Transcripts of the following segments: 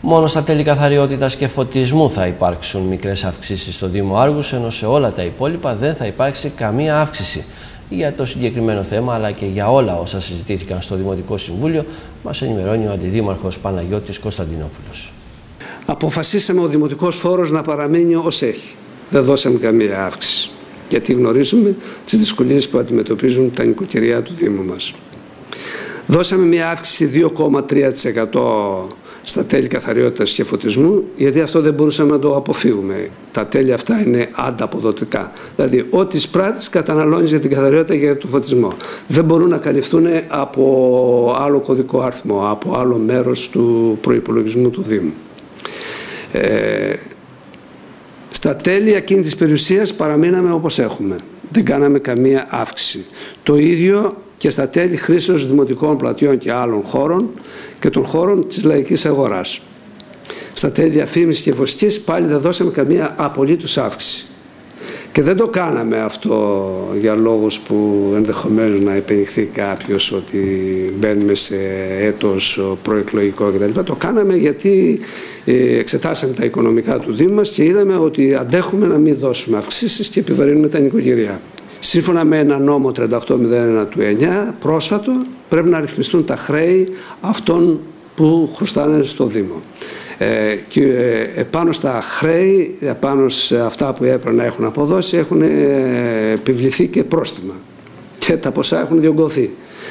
Μόνο στα τέλη καθαριότητας και φωτισμού θα υπάρξουν μικρές αυξήσεις στο Δήμο Άργους, ενώ σε όλα τα υπόλοιπα δεν θα υπάρξει καμία αύξηση. Για το συγκεκριμένο θέμα, αλλά και για όλα όσα συζητήθηκαν στο Δημοτικό Συμβούλιο, μας ενημερώνει ο Αντιδήμαρχος Παναγιώτης Κωνσταντινόπουλος. Αποφασίσαμε ο Δημοτικός Φόρος να παραμείνει ως έχει. Δεν δώσαμε καμία αύξηση, γιατί γνωρίζουμε τις δυσκολίες που αντιμετωπίζουν τα νοικοκυριά του Δήμου μας. Δώσαμε μια αύξηση 2,3% στα τέλη καθαριότητας και φωτισμού, γιατί αυτό δεν μπορούσαμε να το αποφύγουμε. Τα τέλη αυτά είναι ανταποδοτικά. Δηλαδή, ό,τι εισπράττεις καταναλώνεις για την καθαριότητα και για τον φωτισμό. Δεν μπορούν να καλυφθούν από άλλο κωδικό άρθμο, από άλλο μέρος του προϋπολογισμού του Δήμου. Στα τέλη εκείνης της περιουσίας παραμείναμε όπως έχουμε. Δεν κάναμε καμία αύξηση. Το ίδιο και στα τέλη χρήσεως δημοτικών πλατιών και άλλων χώρων και των χώρων της λαϊκής αγοράς. Στα τέλη διαφήμισης και βοσκής πάλι δεν δώσαμε καμία απολύτως αύξηση. Και δεν το κάναμε αυτό για λόγους που ενδεχομένως να επενηχθεί κάποιος ότι μπαίνουμε σε έτος προεκλογικό κτλ. Το κάναμε γιατί εξετάσαμε τα οικονομικά του Δήμου μας και είδαμε ότι αντέχουμε να μην δώσουμε αυξήσεις και επιβαρύνουμε τα νοικοκυριά. Σύμφωνα με ένα νόμο 3801 του 9, πρόσφατο, πρέπει να ρυθμιστούν τα χρέη αυτών που χρωστάνε στο Δήμο. Και επάνω στα χρέη, επάνω σε αυτά που έπρεπε να έχουν αποδώσει, έχουν επιβληθεί και πρόστιμα. Και τα ποσά έχουν διωγγωθεί.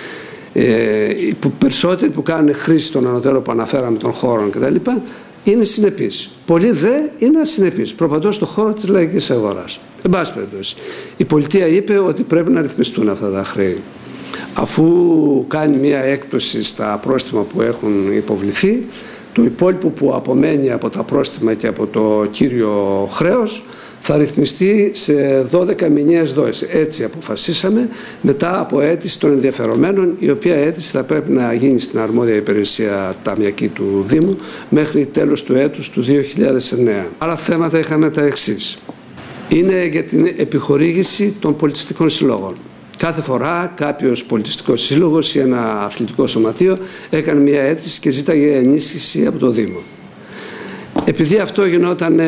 Οι περισσότεροι που κάνουν χρήση των ανωτέρων που αναφέραμε των χώρων κτλ. Είναι συνεπείς. Πολλοί δε είναι ασυνεπείς, προπαντός στον χώρο της λαϊκής αγοράς. Εν πάση περιπτώσει, η πολιτεία είπε ότι πρέπει να ρυθμιστούν αυτά τα χρέη. Αφού κάνει μια έκπτωση στα πρόστιμα που έχουν υποβληθεί, το υπόλοιπο που απομένει από τα πρόστιμα και από το κύριο χρέος θα ρυθμιστεί σε 12 μηνιαίες δόσεις. Έτσι αποφασίσαμε μετά από αίτηση των ενδιαφερομένων, η οποία αίτηση θα πρέπει να γίνει στην αρμόδια υπηρεσία ταμιακή του Δήμου μέχρι τέλος του έτους του 2009. Άλλα θέματα είχαμε τα εξής. Είναι για την επιχορήγηση των πολιτιστικών συλλόγων. Κάθε φορά κάποιος πολιτιστικός σύλλογος ή ένα αθλητικό σωματείο έκανε μια αίτηση και ζήταγε ενίσχυση από το Δήμο. Επειδή αυτό γινόταν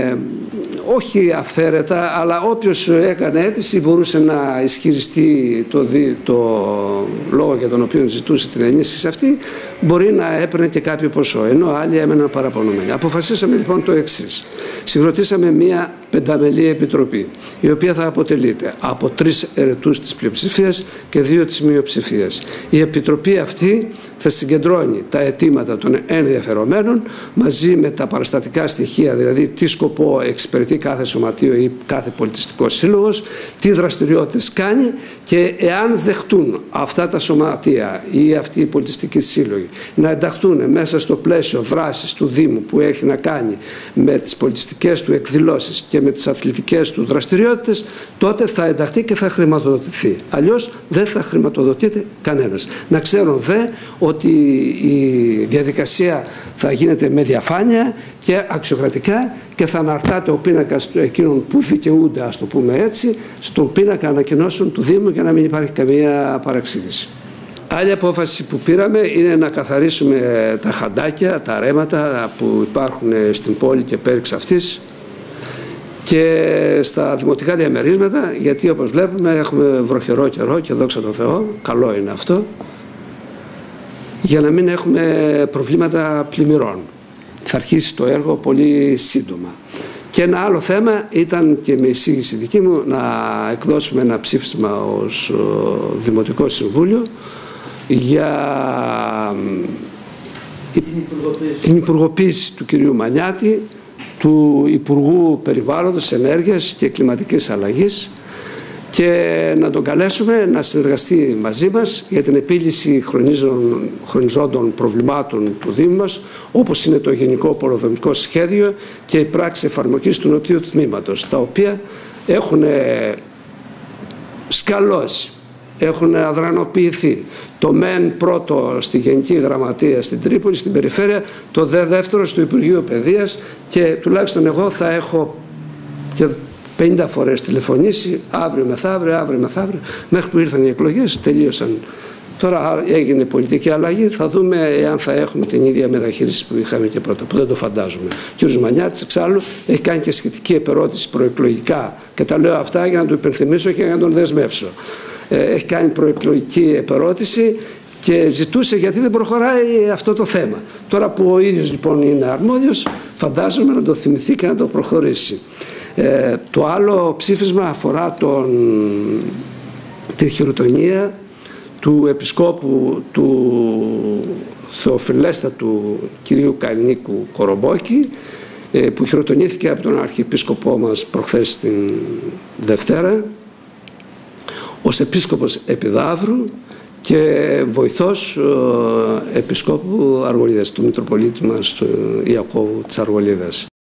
όχι αυθαίρετα, αλλά όποιος έκανε αίτηση μπορούσε να ισχυριστεί το λόγο για τον οποίο ζητούσε την ενίσχυση αυτή, μπορεί να έπαιρνε και κάποιο ποσό, ενώ άλλοι έμεναν παραπονωμένοι. Αποφασίσαμε λοιπόν το εξής. Συγκροτήσαμε μια πενταμελή επιτροπή, η οποία θα αποτελείται από 3 ερετούς της πλειοψηφίας και 2 της μειοψηφίας. Η επιτροπή αυτή θα συγκεντρώνει τα αιτήματα των ενδιαφερομένων μαζί με τα παραστατικά στοιχεία, δηλαδή τι σκοπό εξυπηρετεί κάθε σωματείο ή κάθε πολιτιστικό σύλλογος, τι δραστηριότητες κάνει, και εάν δεχτούν αυτά τα σωματεία ή αυτοί οι πολιτιστικοί σύλλογοι να ενταχθούν μέσα στο πλαίσιο δράσης του Δήμου που έχει να κάνει με τις πολιτιστικές του εκδηλώσεις και με τις αθλητικές του δραστηριότητες, τότε θα ενταχθεί και θα χρηματοδοτηθεί. Αλλιώς δεν θα χρηματοδοτείται κανένας. Να ξέρουν δε ότι η διαδικασία θα γίνεται με διαφάνεια και αξιοκρατικά και θα αναρτάται ο πίνακας εκείνων που δικαιούνται, ας το πούμε έτσι, στον πίνακα ανακοινώσεων του Δήμου για να μην υπάρχει καμία παραξήγηση. Άλλη απόφαση που πήραμε είναι να καθαρίσουμε τα χαντάκια, τα ρέματα που υπάρχουν στην πόλη και πέριξ αυτής και στα δημοτικά διαμερίσματα, γιατί όπως βλέπουμε έχουμε βροχερό καιρό και δόξα τω Θεώ, καλό είναι αυτό, για να μην έχουμε προβλήματα πλημμυρών. Θα αρχίσει το έργο πολύ σύντομα. Και ένα άλλο θέμα ήταν, και με εισήγηση δική μου, να εκδώσουμε ένα ψήφισμα ως Δημοτικό Συμβούλιο για την υπουργοποίηση του κυρίου Μανιάτη, του Υπουργού Περιβάλλοντος, Ενέργειας και Κλιματικής Αλλαγής, και να τον καλέσουμε να συνεργαστεί μαζί μας για την επίλυση χρονιζόντων προβλημάτων του Δήμου μας, όπως είναι το Γενικό Πολεοδομικό Σχέδιο και η πράξη εφαρμογής του Νοτιού Τμήματος, τα οποία έχουν σκαλώσει, έχουν αδρανοποιηθεί. Το ΜΕΝ πρώτο στη Γενική Γραμματεία στην Τρίπολη, στην Περιφέρεια, το δεύτερο στο Υπουργείο Παιδείας, και τουλάχιστον εγώ θα έχω και 50 φορές τηλεφωνήσει αύριο μεθαύριο, μέχρι που ήρθαν οι εκλογές, τελείωσαν Τώρα έγινε πολιτική αλλαγή, θα δούμε εάν θα έχουμε την ίδια μεταχείριση που είχαμε και πρώτα, που δεν το φαντάζομαι. Ο κ. Μανιάτης, εξάλλου, έχει κάνει και σχετική επερώτηση προεκλογικά, και τα λέω αυτά για να του υπενθυμίσω και για να τον δεσμεύσω. Έχει κάνει προεκλογική επερώτηση και ζητούσε γιατί δεν προχωράει αυτό το θέμα. Τώρα που ο ίδιος λοιπόν είναι αρμόδιος, φαντάζομαι να το θυμηθεί και να το προχωρήσει. Το άλλο ψήφισμα αφορά τη χειροτονία του επισκόπου του Θεοφιλέστατου κυρίου Καλνίκου Κορομπόκη, που χειροτονήθηκε από τον Αρχιεπίσκοπό μας προχθές την Δευτέρα ως επίσκοπος Επιδαύρου και βοηθός επισκόπου Αργολίδας, του Μητροπολίτη μας Ιακώβου της Αργολίδας.